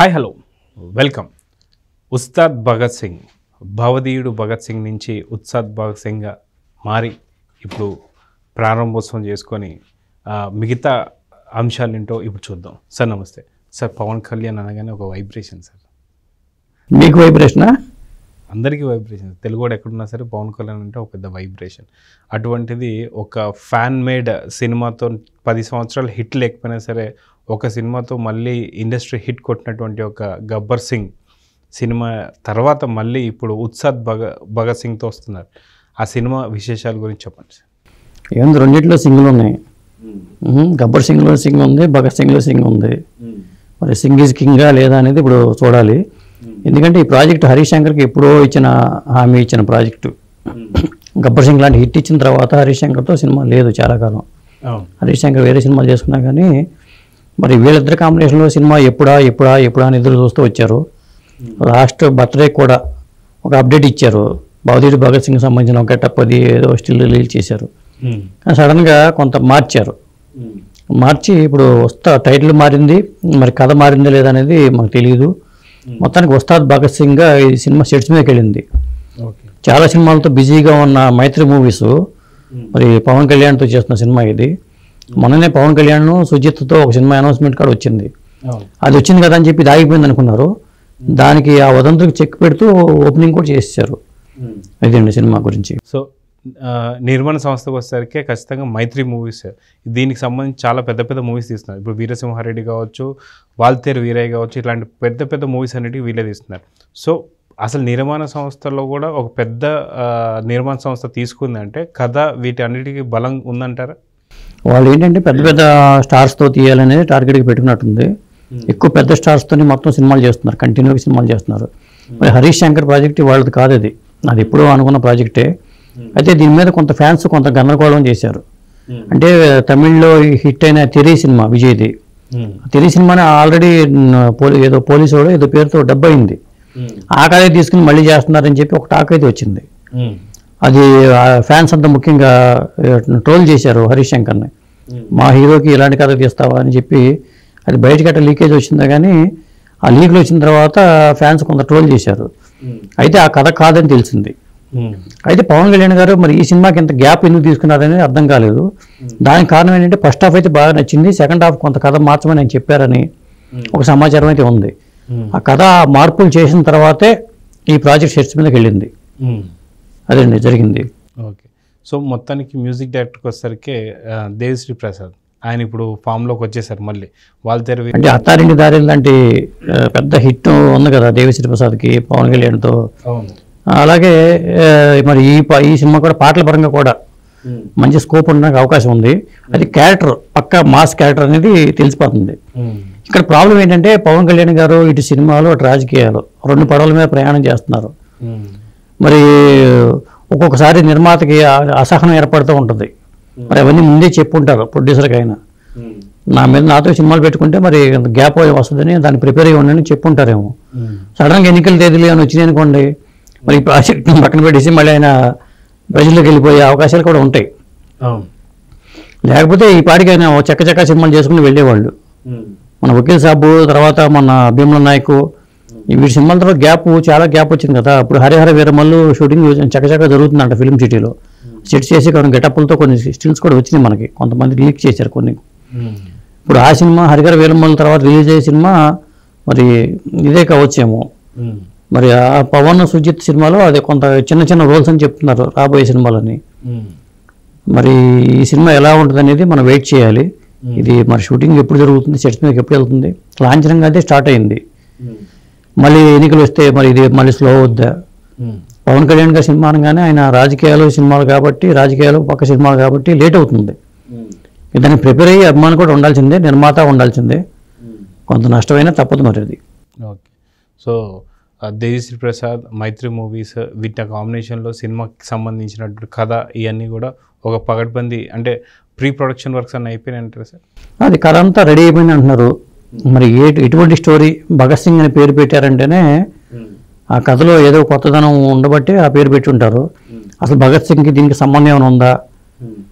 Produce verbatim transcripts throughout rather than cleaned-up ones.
Hi hello welcome. Ustaad Bhagat Singh Bhavadeeyudu Bhagat Singh నుంచి ఉస్తాద్ భగత్ సింగ్గా మారి ఇప్పుడు ప్రారంభోత్సవం చేసుకొని మిగతా అంశాలేంటో ఇప్పుడు చూద్దాం. సార్ నమస్తే సార్. పవన్ కళ్యాణ్ అనగానే ఒక వైబ్రేషన్ సార్. మీకు వైబ్రేషనా? అందరికీ వైబ్రేషన్. తెలుగు వాడు ఎక్కడున్నా సరే పవన్ కళ్యాణ్ అంటే ఒక పెద్ద వైబ్రేషన్. అటువంటిది ఒక ఫ్యాన్ మేడ్ సినిమాతో పది సంవత్సరాలు హిట్ లేకపోయినా సరే ఒక సినిమాతో మళ్ళీ ఇండస్ట్రీ హిట్ కొట్టినటువంటి ఒక గబ్బర్ సింగ్ సినిమా తర్వాత మళ్ళీ ఇప్పుడు ఉత్సాద్ భగ భగత్ సింగ్తో వస్తున్నారు. ఆ సినిమా విశేషాల గురించి చెప్పండి సార్. ఏంది రెండిట్లో సింగులు ఉన్నాయి. గబ్బర్ సింగ్లో సింగ్ ఉంది, భగత్ సింగ్లో సింగ్ ఉంది. మరి సింగ్ ఈజ్ కింగా లేదా అనేది ఇప్పుడు చూడాలి. ఎందుకంటే ఈ ప్రాజెక్టు హరీష్ శంకర్కి ఎప్పుడో ఇచ్చిన హామీ ఇచ్చిన ప్రాజెక్టు. గబ్బర్ సింగ్ లాంటి హిట్ ఇచ్చిన తర్వాత హరీష్ శంకర్తో సినిమా లేదు చాలా కాలం. హరీష్ శంకర్ వేరే సినిమాలు చేసుకున్నా కానీ మరి వీళ్ళిద్దరి కాంబినేషన్లో సినిమా ఎప్పుడా ఎప్పుడా ఎప్పుడా అని ఎదురు చూస్తూ వచ్చారు. లాస్ట్ బర్త్డే కూడా ఒక అప్డేట్ ఇచ్చారు. భవదీయుడు భగత్ సింగ్ సంబంధించిన ఒక గెటప్ అది ఏదో స్టిల్ రిలీజ్ చేశారు. కానీ సడన్గా కొంత మార్చారు. మార్చి ఇప్పుడు వస్తా టైటిల్ మారింది, మరి కథ మారిందా లేదా అనేది మాకు తెలియదు. మొత్తానికి ఉస్తాద్ భగత్ సింగ్గా ఈ సినిమా సెట్స్ మీదకి వెళ్ళింది. చాలా సినిమాలతో బిజీగా ఉన్న మైత్రి మూవీస్ మరి పవన్ కళ్యాణ్తో చేస్తున్న సినిమా ఇది. మొన్ననే పవన్ కళ్యాణ్ సుజిత్తో ఒక సినిమా అనౌన్స్మెంట్ కూడా వచ్చింది. అది వచ్చింది కదా అని చెప్పి ఇది ఆగిపోయింది అనుకున్నారు. దానికి ఆ వదంతులకు చెక్ పెడుతూ ఓపెనింగ్ కూడా చేసేసారు. ఇదండి సినిమా గురించి. సో నిర్మాణ సంస్థకు వచ్చేసరికి ఖచ్చితంగా మైత్రి మూవీస్ దీనికి సంబంధించి చాలా పెద్ద పెద్ద మూవీస్ తీస్తున్నారు. ఇప్పుడు వీరసింహారెడ్డి కావచ్చు, వాల్తేరు వీరయ్య కావచ్చు, ఇట్లాంటి పెద్ద పెద్ద మూవీస్ అన్నిటికీ వీళ్ళే తీస్తున్నారు. సో అసలు నిర్మాణ సంస్థలో కూడా ఒక పెద్ద నిర్మాణ సంస్థ తీసుకుందంటే కథ వీటి అన్నిటికీ బలం ఉందంటారా? వాళ్ళు ఏంటంటే పెద్ద పెద్ద స్టార్స్తో తీయాలనేది టార్గెట్కి పెట్టుకున్నట్టుంది. ఎక్కువ పెద్ద స్టార్స్తో మొత్తం సినిమాలు చేస్తున్నారు, కంటిన్యూగా సినిమాలు చేస్తున్నారు. మరి హరీష్ శంకర్ ప్రాజెక్ట్ వాళ్ళది కాదు, అది అది ఎప్పుడో అనుకున్న ప్రాజెక్టే. అయితే దీని మీద కొంత ఫ్యాన్స్ కొంత గందరగోళం చేశారు. అంటే తమిళ్లో హిట్ అయిన తెరీ సినిమా విజయ్ది. తెరీ సినిమాని ఆల్రెడీ పోలీ ఏదో పోలీసు వాడు ఏదో పేరుతో డబ్ అయింది. ఆ కథ తీసుకుని మళ్ళీ చేస్తున్నారని చెప్పి ఒక టాక్ అయితే వచ్చింది. అది ఫ్యాన్స్ అంతా ముఖ్యంగా ట్రోల్ చేశారు హరీష్ శంకర్ని. మా హీరోకి ఇలాంటి కథ తీస్తావా అని చెప్పి. అది బయటకి అట్లా లీకేజ్ వచ్చిందా కానీ ఆ లీక్లు వచ్చిన తర్వాత ఫ్యాన్స్ కొంత ట్రోల్ చేశారు. అయితే ఆ కథ కాదని తెలిసింది. అయితే పవన్ కళ్యాణ్ గారు మరి ఈ సినిమాకి ఇంత గ్యాప్ ఎందుకు తీసుకున్నారనేది అర్థం కాలేదు. దానికి కారణం ఏంటంటే ఫస్ట్ హాఫ్ అయితే బాగా నచ్చింది, సెకండ్ హాఫ్ కొంత కథ మార్చమని ఆయన చెప్పారని ఒక సమాచారం అయితే ఉంది. ఆ కథ మార్పులు చేసిన తర్వాతే ఈ ప్రాజెక్ట్ సెట్స్ మీదకి వెళ్ళింది. అదండి జరిగింది. ఓకే. సో మొత్తానికి మ్యూజిక్ డైరెక్టర్కి వచ్చేసరికి దేవిశ్రీ ప్రసాద్ ఆయన ఇప్పుడు ఫామ్లోకి వచ్చేసారు. మళ్ళీ వాల్తేరు అంటే అత్తారింటి దారి లాంటి పెద్ద హిట్ ఉంది కదా దేవిశ్రీ ప్రసాద్కి పవన్ కళ్యాణ్తో. అలాగే మరి ఈ ఈ సినిమా కూడా పాటల పరంగా కూడా మంచి స్కోప్ ఉండడానికి అవకాశం ఉంది. అది క్యారెక్టర్ పక్కా మాస్ క్యారెక్టర్ అనేది తెలిసిపోతుంది. ఇక్కడ ప్రాబ్లం ఏంటంటే పవన్ కళ్యాణ్ గారు ఇటు సినిమాలు అటు రాజకీయాలు రెండు పడవల మీద ప్రయాణం చేస్తున్నారు. మరి ఒక్కొక్కసారి నిర్మాతకి అసహనం ఏర్పడుతూ ఉంటుంది. మరి అవన్నీ ముందే చెప్పుంటారు ప్రొడ్యూసర్కి అయినా. నా మీద నాతో సినిమాలు పెట్టుకుంటే మరి గ్యాప్ వస్తుందని దాన్ని ప్రిపేర్ అయ్యి ఉండని చెప్పుంటారేమో. సడన్గా ఎన్నికల తేదీలు అని వచ్చినాయి అనుకోండి, మరి ఈ ప్రాజెక్ట్ పక్కన పెట్టేసి మళ్ళీ ఆయన ప్రజల్లోకి వెళ్ళిపోయే అవకాశాలు కూడా ఉంటాయి. లేకపోతే ఈ పాటికి ఆయన చక్క చక్క సినిమాలు చేసుకుని వెళ్ళేవాళ్ళు. మన వకీల్ సాబు తర్వాత మన భీమల నాయకు వీటి సినిమాల తర్వాత గ్యాప్ చాలా గ్యాప్ వచ్చింది కదా. ఇప్పుడు హరిహర వీరమల్లు షూటింగ్ చక్కచక్క జరుగుతుందంట ఫిల్మ్ సిటీలో. సెట్ చేసి కొన్ని గెటప్లతో కొన్ని స్టిల్స్ కూడా వచ్చినాయి మనకి, కొంతమంది లీక్ చేశారు కొన్ని. ఇప్పుడు ఆ సినిమా హరిహర వీరమల్లు తర్వాత రిలీజ్ అయ్యే సినిమా మరి ఇదే కావచ్చేమో. మరి ఆ పవన్ సుజిత్ సినిమాలో అదే కొంత చిన్న చిన్న రోల్స్ అని చెప్తున్నారు రాబోయే సినిమాలని. మరి ఈ సినిమా ఎలా ఉంటుంది అనేది మనం వెయిట్ చేయాలి. ఇది మరి షూటింగ్ ఎప్పుడు జరుగుతుంది, సెట్స్ మీదకి ఎప్పుడు వెళ్తుంది, లాంఛనంగా అయితే స్టార్ట్ అయింది. మళ్ళీ ఎన్నికలు వస్తే మరి ఇది మళ్ళీ స్లో అవుద్దా? పవన్ కళ్యాణ్ గారి సినిమా అనగానే ఆయన రాజకీయాలు సినిమాలు కాబట్టి రాజకీయాలు పక్క సినిమాలు కాబట్టి లేట్ అవుతుంది. దాన్ని ప్రిపేర్ అయ్యి అభిమానులు కూడా ఉండాల్సిందే, నిర్మాత ఉండాల్సిందే. కొంత నష్టమైనా తప్పదు మరి అది. Okay. So Devi Sri Prasad Mythri movies వీటి కాంబినేషన్లో సినిమాకి సంబంధించినటువంటి కథ ఇవన్నీ కూడా ఒక పగడ్బందీ అంటే ప్రీ ప్రొడక్షన్ వర్క్స్ అన్నీ అయిపోయినాయి అంటారు సార్? అది కథ అంతా రెడీ అయిపోయింది అంటున్నారు. మరి ఏ ఎటువంటి స్టోరీ భగత్ సింగ్ అని పేరు పెట్టారంటేనే ఆ కథలో ఏదో కొత్తదనం ఉండబట్టి ఆ పేరు పెట్టి ఉంటారు. అసలు భగత్ సింగ్కి దీనికి సంబంధం ఏమైనా ఉందా?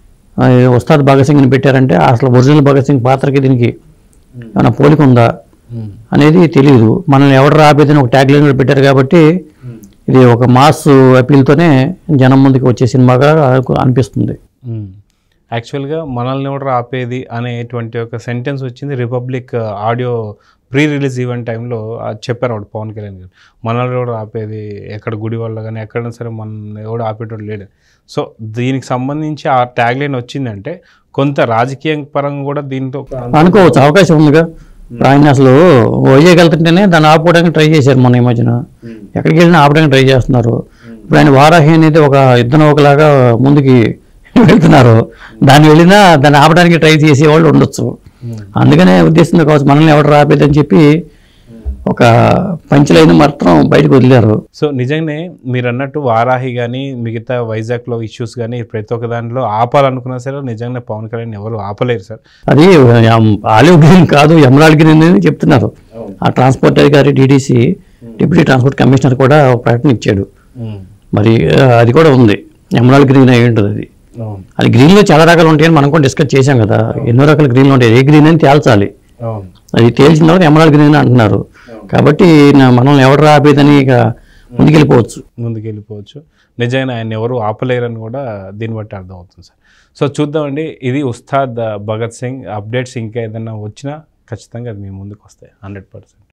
ఉస్తాద్ భగత్ సింగ్ని పెట్టారంటే అసలు ఒరిజినల్ భగత్ సింగ్ పాత్రకి దీనికి ఏమైనా పోలిక ఉందా? అనేది తెలియదు. మనల్ని ఎవరు ఆపేదని ఒక ట్యాగ్ లైన్ పెట్టారు కాబట్టి ఇది ఒక మాస్ అపీల్తోనే జనం ముందుకు వచ్చే సినిమాగా అనిపిస్తుంది. యాక్చువల్గా మనల్ని ఎవరు ఆపేది అనేటువంటి ఒక సెంటెన్స్ వచ్చింది Republic audio pre release event టైంలో చెప్పారు అప్పుడు పవన్ కళ్యాణ్ గారు. మనల్ని ఎవరు ఆపేది ఎక్కడ గుడి వల్ల కానీ ఎక్కడైనా సరే మన ఎవడు ఆపేటోడు లేడు. సో దీనికి సంబంధించి ఆ ట్యాగ్ లైన్ వచ్చిందంటే కొంత రాజకీయ పరంగా కూడా దీంతో అనుకోవచ్చు, అవకాశం ఉందిగా. ఆయన అసలు వైజాగ్ వెళ్తుంటేనే దాన్ని ఆపుకోవడానికి ట్రై చేశారు మొన్న ఈ మధ్యన. ఎక్కడికి వెళ్ళినా ఆపడానికి ట్రై చేస్తున్నారు. ఇప్పుడు ఆయన వారాహి అనేది ఒక యుద్ధ నౌకలాగా ముందుకి వెళ్తున్నారు. దాన్ని వెళ్ళినా దాన్ని ఆపడానికి ట్రై చేసేవాళ్ళు ఉండొచ్చు. అందుకనే ఉద్దేశంతో కావచ్చు మనల్ని ఎవరు రాపేదని చెప్పి ఒక పంచలైన మాత్రం బయటకు వదిలేరు. సో నిజంగానే మీరు అన్నట్టు వారాహి కానీ మిగతా వైజాగ్లో ఇష్యూస్ కానీ ప్రతి ఒక్క దాంట్లో ఆపాలనుకున్నా సరే నిజంగానే పవన్ కళ్యాణ్ ఎవరు ఆపలేరు సార్. అది ఆలివ్ గ్రీన్ కాదు, ఎమరాల్డ్ గ్రీన్ అని చెప్తున్నారు. ఆ ట్రాన్స్పోర్ట్ అధికారి డీడీసీ డిప్యూటీ ట్రాన్స్పోర్ట్ కమిషనర్ కూడా ఒక ప్రకటన ఇచ్చాడు. మరి అది కూడా ఉంది, ఎమరాల్డ్ గ్రీన్ అయి ఉంటుంది. అది అది గ్రీన్లో చాలా రకాలు ఉంటాయని మనం కూడా డిస్కస్ చేసాం కదా. ఎన్నో రకాల గ్రీన్లు ఉంటాయి, ఏ గ్రీన్ అని తేల్చాలి. అది తేల్చిన తర్వాత ఎమరాల్డ్ గ్రీన్ అంటున్నారు. కాబట్టి మనల్ని ఎవరు ఆపేదని ఇక ముందుకెళ్ళిపోవచ్చు ముందుకెళ్ళిపోవచ్చు నిజంగా ఆయన ఎవరు ఆపలేరని కూడా దీన్ని బట్టి అర్థమవుతుంది సార్. సో చూద్దామండి, ఇది ఉస్తాద్ భగత్ సింగ్ అప్డేట్స్ ఇంకా ఏదైనా వచ్చినా ఖచ్చితంగా అది మీ ముందుకు వస్తాయి హండ్రెడ్ పర్సెంట్.